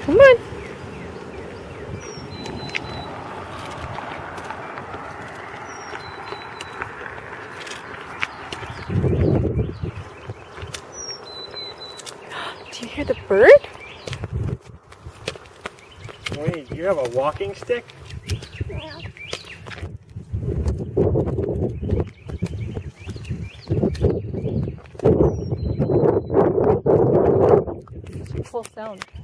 Come on. Do you hear the bird? Wait, do you have a walking stick? Yeah. It's a cool sound.